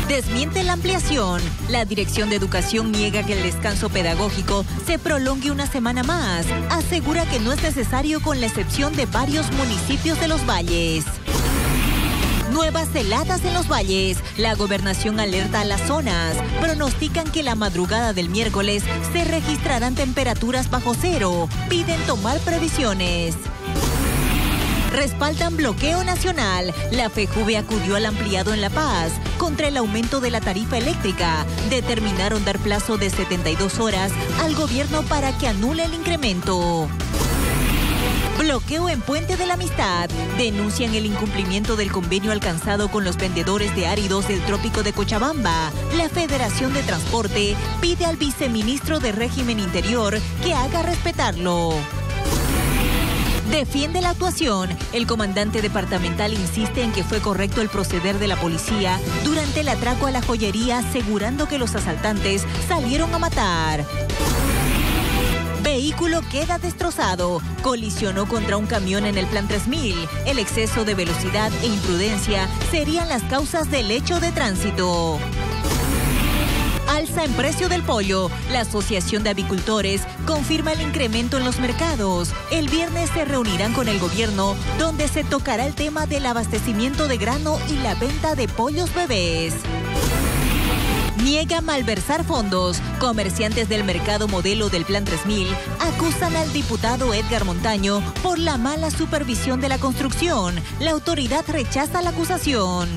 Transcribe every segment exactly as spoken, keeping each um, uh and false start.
Desmiente la ampliación. La Dirección de Educación niega que el descanso pedagógico se prolongue una semana más. Asegura que no es necesario con la excepción de varios municipios de los valles. Nuevas heladas en los valles. La gobernación alerta a las zonas. Pronostican que la madrugada del miércoles se registrarán temperaturas bajo cero. Piden tomar previsiones. Respaldan bloqueo nacional. La FEJUVE acudió al ampliado en La Paz contra el aumento de la tarifa eléctrica. Determinaron dar plazo de setenta y dos horas al gobierno para que anule el incremento. Bloqueo en Puente de la Amistad. Denuncian el incumplimiento del convenio alcanzado con los vendedores de áridos del trópico de Cochabamba. La Federación de Transporte pide al viceministro de Régimen Interior que haga respetarlo. Defiende la actuación. El comandante departamental insiste en que fue correcto el proceder de la policía durante el atraco a la joyería, asegurando que los asaltantes salieron a matar. Vehículo queda destrozado. Colisionó contra un camión en el Plan tres mil. El exceso de velocidad e imprudencia serían las causas del hecho de tránsito. Alza en precio del pollo. La Asociación de Avicultores confirma el incremento en los mercados. El viernes se reunirán con el gobierno, donde se tocará el tema del abastecimiento de grano y la venta de pollos bebés. Niega malversar fondos. Comerciantes del mercado modelo del Plan tres mil acusan al diputado Edgar Montaño por la mala supervisión de la construcción. La autoridad rechaza la acusación.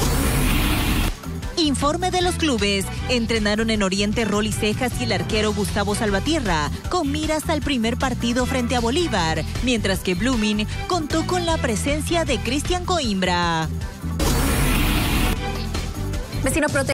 Informe de los clubes. Entrenaron en Oriente Rolly Cejas y el arquero Gustavo Salvatierra, con miras al primer partido frente a Bolívar, mientras que Blooming contó con la presencia de Cristian Coimbra. Vecino